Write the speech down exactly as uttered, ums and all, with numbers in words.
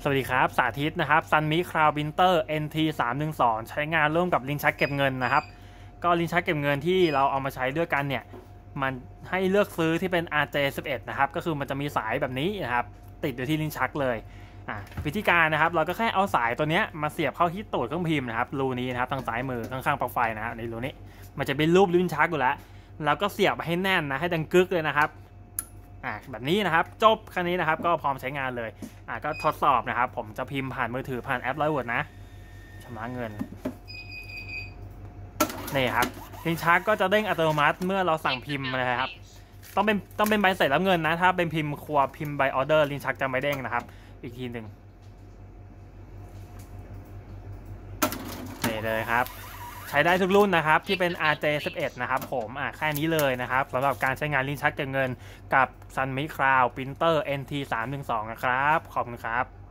สวัสดีครับสาธิตนะครับ Sunmi Cloud Printer เอ็น ที สามหนึ่งสอง ใช้งานร่วมกับลิ้นชักเก็บเงินนะครับก็ลิ้นชักเก็บเงินที่เราเอามาใช้ด้วยกันเนี่ยมันให้เลือกซื้อที่เป็น อาร์ เจ สิบเอ็ด นะครับก็คือมันจะมีสายแบบนี้นะครับติดอยู่ที่ลิ้นชักเลยอ่าวิธีการนะครับเราก็แค่เอาสายตัวนี้มาเสียบเข้าที่ตูดเครื่องพิมพ์นะครับรูนี้นะครับทางซ้ายมือข้างๆปลั๊กไฟนะฮะในรูนี้มันจะเป็นรูปลิ้นชักอยู่แล้วแล้วก็เสียบไปให้แน่นนะให้ดังกึกเลยนะครับอ่าแบบนี้นะครับจบแค่นี้นะครับก็พร้อมใช้งานเลยอ่าก็ทดสอบนะครับผมจะพิมพ์ผ่านมือถือผ่านแอปไลฟ์เวิร์ดนะชำระเงินนี่ครับลิ้นชักก็จะเด้งอัตโนมัติเมื่อเราสั่งพิมพ์นะครับต้องเป็นต้องเป็นใบเสร็จรับเงินนะถ้าเป็นพิมพ์ครัวพิมพ์ใบออเดอร์ลิ้นชักจะไม่เด้งนะครับอีกทีหนึ่งนี่เลยครับใช้ได้ทุกรุ่นนะครับที่เป็น อาร์ เจ สิบเอ็ด นะครับผมอ่ะแค่นี้เลยนะครับสำหรับการใช้งานลิ้นชักเก็บเงินกับ Sunmi Cloud Printer เอ็น ที สามหนึ่งสอง นะครับขอบคุณครับ